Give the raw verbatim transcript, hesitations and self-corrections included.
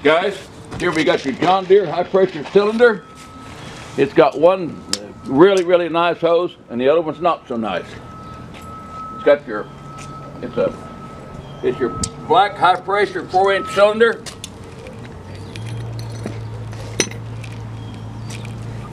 Guys, here we got your John Deere high pressure cylinder. It's got one really, really nice hose and the other one's not so nice. It's got your, it's a, it's your black high pressure four inch cylinder.